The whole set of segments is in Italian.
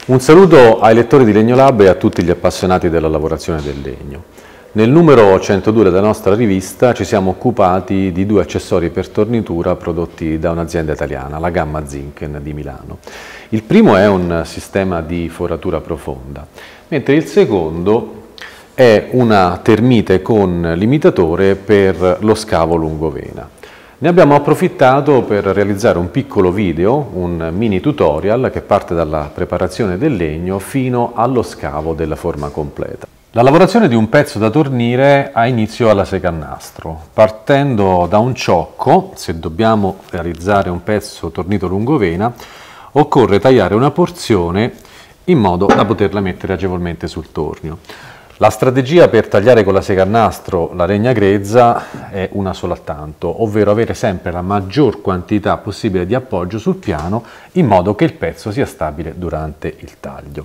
Un saluto ai lettori di Legno Lab e a tutti gli appassionati della lavorazione del legno. Nel numero 102 della nostra rivista ci siamo occupati di 2 accessori per tornitura prodotti da un'azienda italiana, la Gamma Zinken di Milano. Il primo è un sistema di foratura profonda, mentre il secondo è una termite con limitatore per lo scavo lungovena. Ne abbiamo approfittato per realizzare un piccolo video, un mini tutorial che parte dalla preparazione del legno fino allo scavo della forma completa. La lavorazione di un pezzo da tornire ha inizio alla sega a nastro, partendo da un ciocco. Se dobbiamo realizzare un pezzo tornito lungovena, occorre tagliare una porzione in modo da poterla mettere agevolmente sul tornio. La strategia per tagliare con la sega a nastro la legna grezza è una soltanto, ovvero avere sempre la maggior quantità possibile di appoggio sul piano in modo che il pezzo sia stabile durante il taglio.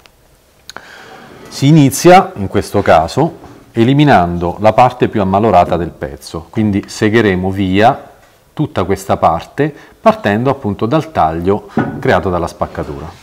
Si inizia, in questo caso, eliminando la parte più ammalorata del pezzo, quindi segheremo via tutta questa parte partendo appunto dal taglio creato dalla spaccatura.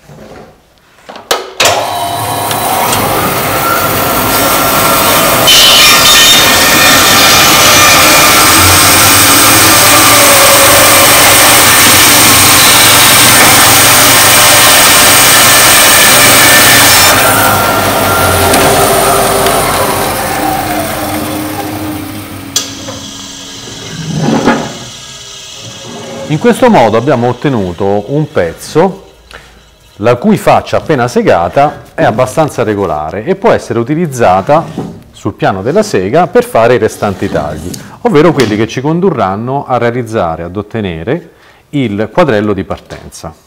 In questo modo abbiamo ottenuto un pezzo la cui faccia appena segata è abbastanza regolare e può essere utilizzata sul piano della sega per fare i restanti tagli, ovvero quelli che ci condurranno a realizzare, ad ottenere il quadrello di partenza.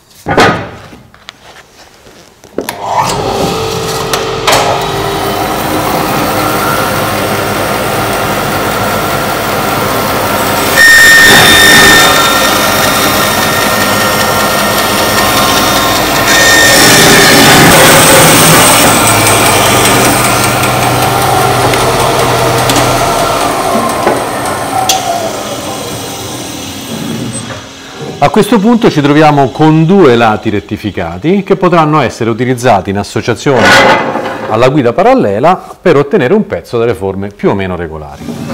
A questo punto ci troviamo con 2 lati rettificati che potranno essere utilizzati in associazione alla guida parallela per ottenere un pezzo dalle forme più o meno regolari.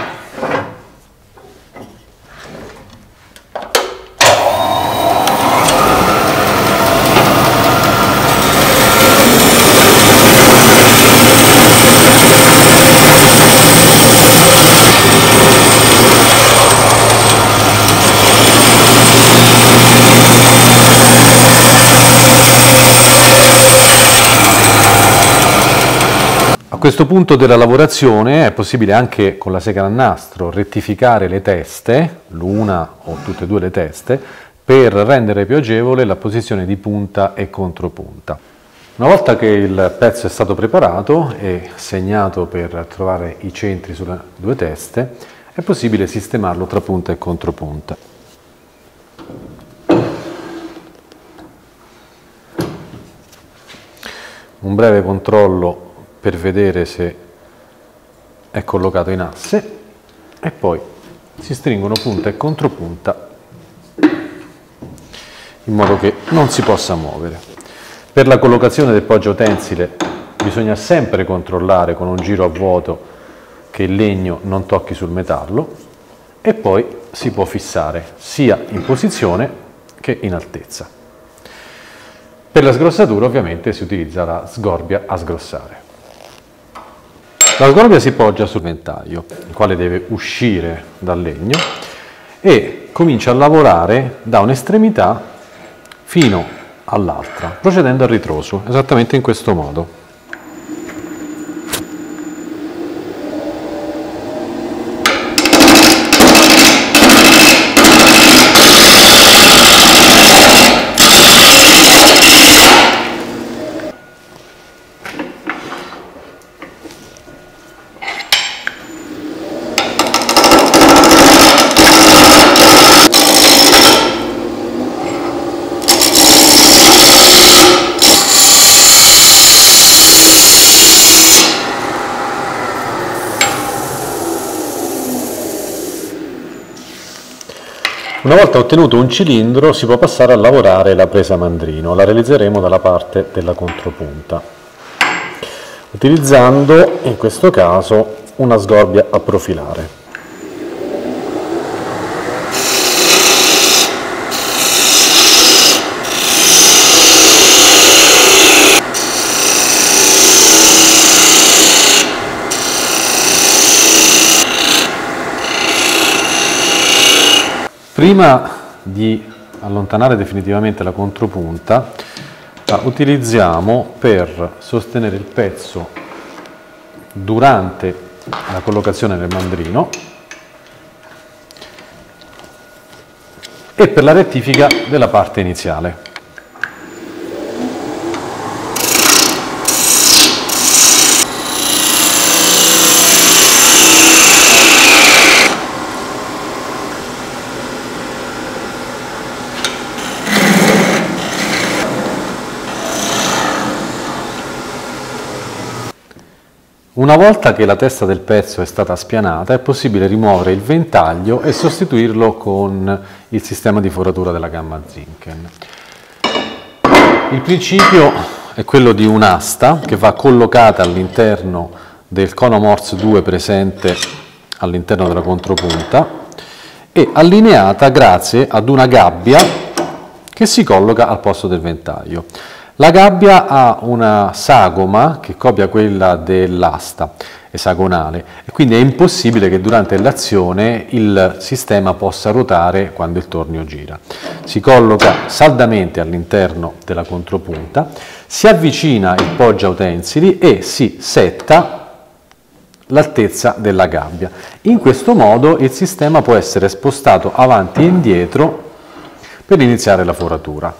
A questo punto della lavorazione è possibile anche con la sega a nastro rettificare le teste, l'una o tutte e 2 le teste, per rendere più agevole la posizione di punta e contropunta. Una volta che il pezzo è stato preparato e segnato per trovare i centri sulle 2 teste, è possibile sistemarlo tra punta e contropunta. Un breve controllo per vedere se è collocato in asse e poi si stringono punta e contropunta in modo che non si possa muovere. Per la collocazione del poggio tensile bisogna sempre controllare con un giro a vuoto che il legno non tocchi sul metallo e poi si può fissare sia in posizione che in altezza. Per la sgrossatura ovviamente si utilizza la sgorbia a sgrossare. La sgorbia si poggia sul ventaglio, il quale deve uscire dal legno e comincia a lavorare da un'estremità fino all'altra, procedendo a ritroso, esattamente in questo modo. Una volta ottenuto un cilindro si può passare a lavorare la presa mandrino, la realizzeremo dalla parte della contropunta, utilizzando in questo caso una sgorbia a profilare. Prima di allontanare definitivamente la contropunta, la utilizziamo per sostenere il pezzo durante la collocazione del mandrino e per la rettifica della parte iniziale. Una volta che la testa del pezzo è stata spianata, è possibile rimuovere il ventaglio e sostituirlo con il sistema di foratura della gamma Zinken. Il principio è quello di un'asta che va collocata all'interno del cono Morse 2 presente all'interno della contropunta e allineata grazie ad una gabbia che si colloca al posto del ventaglio. La gabbia ha una sagoma che copia quella dell'asta esagonale e quindi è impossibile che durante l'azione il sistema possa ruotare quando il tornio gira. Si colloca saldamente all'interno della contropunta, si avvicina il poggiautensili e si setta l'altezza della gabbia. In questo modo il sistema può essere spostato avanti e indietro per iniziare la foratura.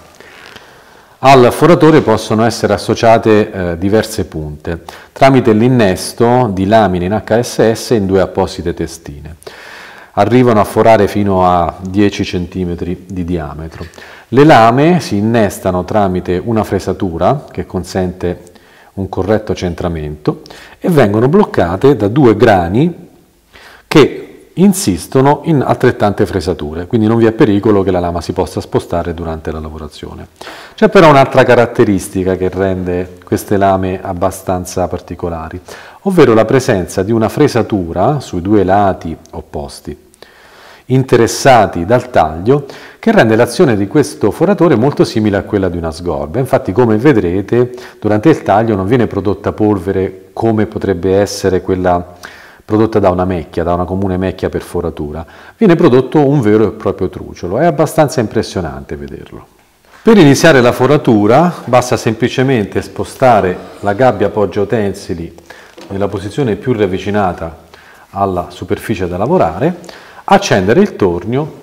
Al foratore possono essere associate diverse punte tramite l'innesto di lamine in HSS in due apposite testine. Arrivano a forare fino a 10 cm di diametro. Le lame si innestano tramite una fresatura che consente un corretto centramento e vengono bloccate da due grani che insistono in altrettante fresature, quindi non vi è pericolo che la lama si possa spostare durante la lavorazione. C'è però un'altra caratteristica che rende queste lame abbastanza particolari, ovvero la presenza di una fresatura sui due lati opposti, interessati dal taglio, che rende l'azione di questo foratore molto simile a quella di una sgorbia. Infatti, come vedrete, durante il taglio non viene prodotta polvere come potrebbe essere quella prodotta da una macchia, da una comune macchia per foratura. Viene prodotto un vero e proprio truciolo, è abbastanza impressionante vederlo. Per iniziare la foratura basta semplicemente spostare la gabbia poggiautensili nella posizione più ravvicinata alla superficie da lavorare, accendere il tornio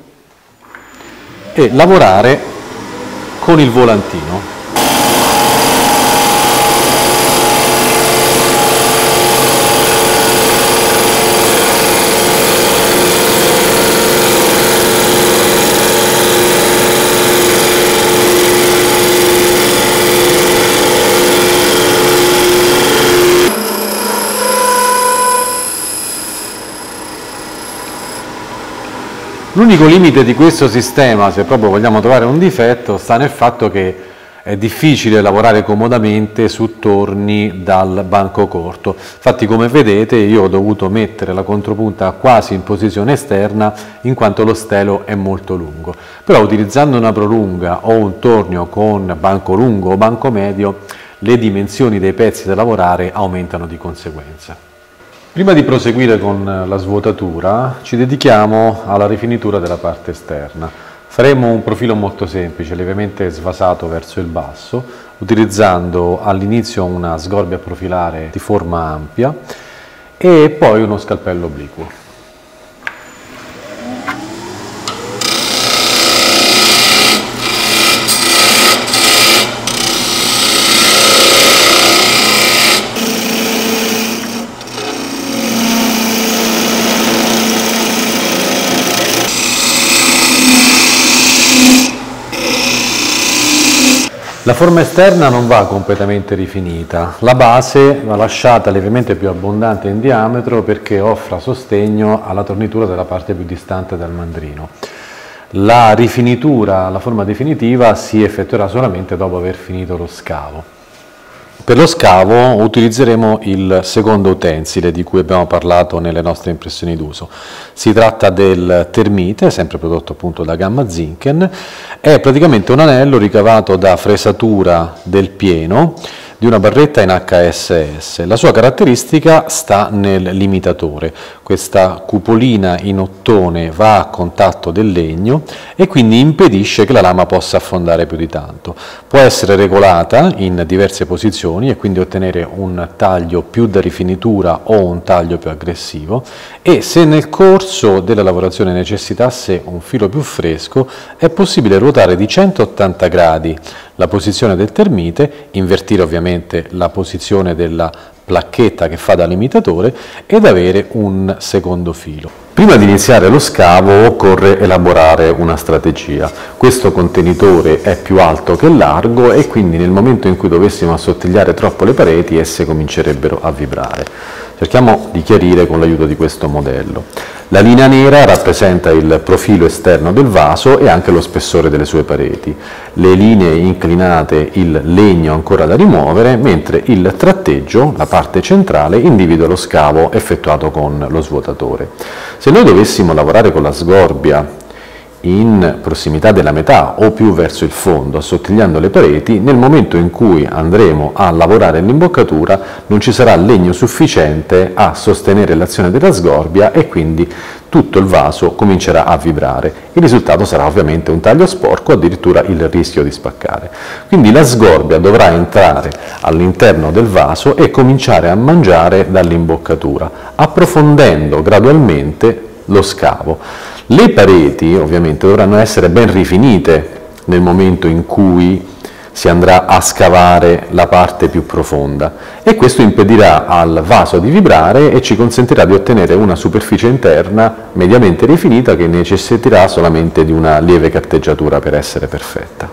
e lavorare con il volantino. L'unico limite di questo sistema, se proprio vogliamo trovare un difetto, sta nel fatto che è difficile lavorare comodamente su torni dal banco corto. Infatti, come vedete, io ho dovuto mettere la contropunta quasi in posizione esterna in quanto lo stelo è molto lungo. Però utilizzando una prolunga o un tornio con banco lungo o banco medio, le dimensioni dei pezzi da lavorare aumentano di conseguenza. Prima di proseguire con la svuotatura ci dedichiamo alla rifinitura della parte esterna. Faremo un profilo molto semplice, lievemente svasato verso il basso, utilizzando all'inizio una sgorbia a profilare di forma ampia e poi uno scalpello obliquo. La forma esterna non va completamente rifinita, la base va lasciata lievemente più abbondante in diametro perché offra sostegno alla tornitura della parte più distante dal mandrino. La rifinitura, la forma definitiva, si effettuerà solamente dopo aver finito lo scavo. Per lo scavo utilizzeremo il secondo utensile di cui abbiamo parlato nelle nostre impressioni d'uso. Si tratta del termite, sempre prodotto appunto da Gamma Zinken. È praticamente un anello ricavato da fresatura del pieno di una barretta in HSS. La sua caratteristica sta nel limitatore. Questa cupolina in ottone va a contatto del legno e quindi impedisce che la lama possa affondare più di tanto. Può essere regolata in diverse posizioni e quindi ottenere un taglio più da rifinitura o un taglio più aggressivo, e se nel corso della lavorazione necessitasse un filo più fresco è possibile ruotare di 180 gradi la posizione del termite, invertire ovviamente la posizione della placchetta che fa da limitatore ed avere un secondo filo. Prima di iniziare lo scavo occorre elaborare una strategia. Questo contenitore è più alto che largo e quindi nel momento in cui dovessimo assottigliare troppo le pareti esse comincerebbero a vibrare. Cerchiamo di chiarire con l'aiuto di questo modello. La linea nera rappresenta il profilo esterno del vaso e anche lo spessore delle sue pareti. Le linee inclinate il legno ancora da rimuovere, mentre il tratteggio, la parte centrale, individua lo scavo effettuato con lo svuotatore. Se noi dovessimo lavorare con la sgorbia in prossimità della metà o più verso il fondo, assottigliando le pareti, nel momento in cui andremo a lavorare l'imboccatura non ci sarà legno sufficiente a sostenere l'azione della sgorbia e quindi tutto il vaso comincerà a vibrare. Il risultato sarà ovviamente un taglio sporco, addirittura il rischio di spaccare. Quindi la sgorbia dovrà entrare all'interno del vaso e cominciare a mangiare dall'imboccatura, approfondendo gradualmente lo scavo. Le pareti ovviamente dovranno essere ben rifinite nel momento in cui si andrà a scavare la parte più profonda e questo impedirà al vaso di vibrare e ci consentirà di ottenere una superficie interna mediamente rifinita che necessiterà solamente di una lieve carteggiatura per essere perfetta.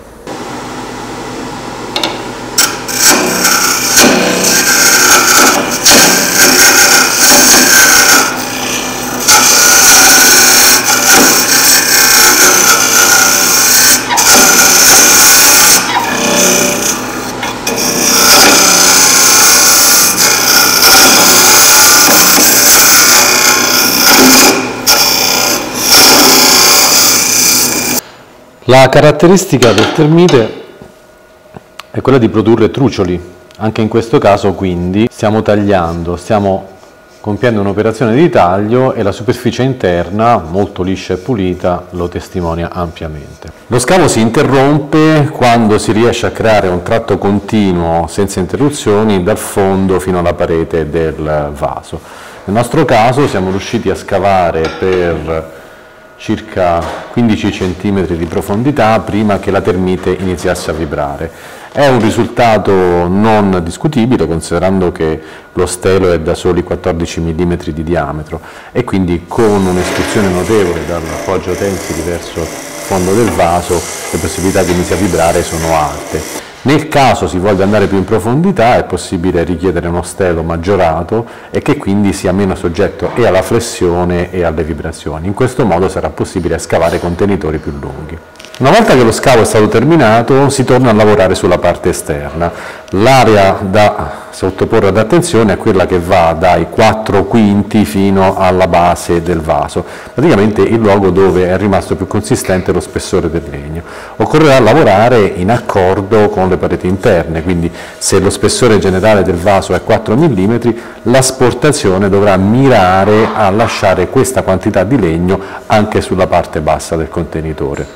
La caratteristica del termite è quella di produrre trucioli. Anche in questo caso quindi stiamo tagliando, stiamo compiendo un'operazione di taglio e la superficie interna, molto liscia e pulita, lo testimonia ampiamente. Lo scavo si interrompe quando si riesce a creare un tratto continuo senza interruzioni dal fondo fino alla parete del vaso. Nel nostro caso siamo riusciti a scavare per circa 15 cm di profondità prima che la termite iniziasse a vibrare. È un risultato non discutibile considerando che lo stelo è da soli 14 mm di diametro e quindi con un'escursione notevole dall'appoggio tensili verso il fondo del vaso le possibilità che inizi a vibrare sono alte. Nel caso si voglia andare più in profondità è possibile richiedere uno stelo maggiorato e che quindi sia meno soggetto e alla flessione e alle vibrazioni. In questo modo sarà possibile scavare contenitori più lunghi. Una volta che lo scavo è stato terminato si torna a lavorare sulla parte esterna. L'area da sottoporre ad attenzione è quella che va dai 4/5 fino alla base del vaso, praticamente il luogo dove è rimasto più consistente lo spessore del legno. Occorrerà lavorare in accordo con le pareti interne, quindi se lo spessore generale del vaso è 4 mm, l'asportazione dovrà mirare a lasciare questa quantità di legno anche sulla parte bassa del contenitore.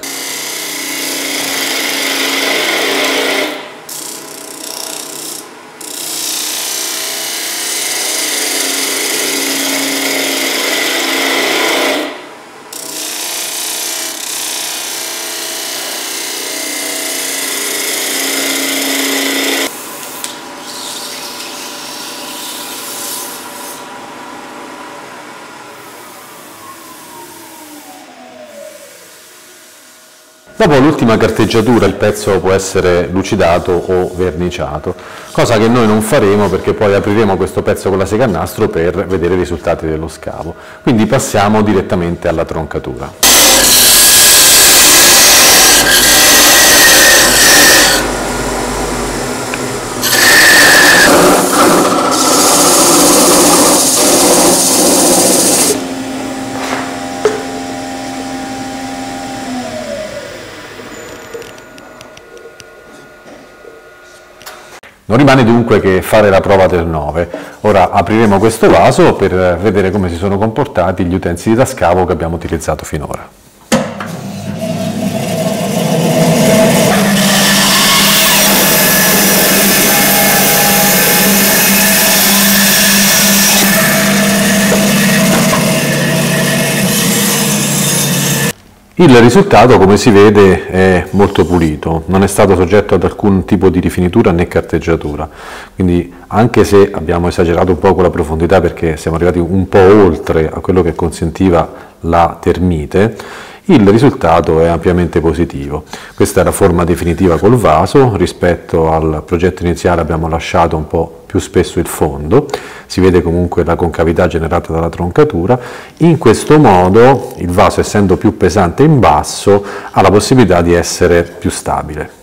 Dopo l'ultima carteggiatura il pezzo può essere lucidato o verniciato, cosa che noi non faremo perché poi apriremo questo pezzo con la sega a nastro per vedere i risultati dello scavo. Quindi passiamo direttamente alla troncatura. Non rimane dunque che fare la prova del 9. Ora apriremo questo vaso per vedere come si sono comportati gli utensili da scavo che abbiamo utilizzato finora. Il risultato, come si vede, è molto pulito, non è stato soggetto ad alcun tipo di rifinitura né carteggiatura, quindi anche se abbiamo esagerato un po' con la profondità perché siamo arrivati un po' oltre a quello che consentiva la termite, il risultato è ampiamente positivo. Questa è la forma definitiva col vaso. Rispetto al progetto iniziale abbiamo lasciato un po' più spesso il fondo, si vede comunque la concavità generata dalla troncatura. In questo modo il vaso, essendo più pesante in basso, ha la possibilità di essere più stabile.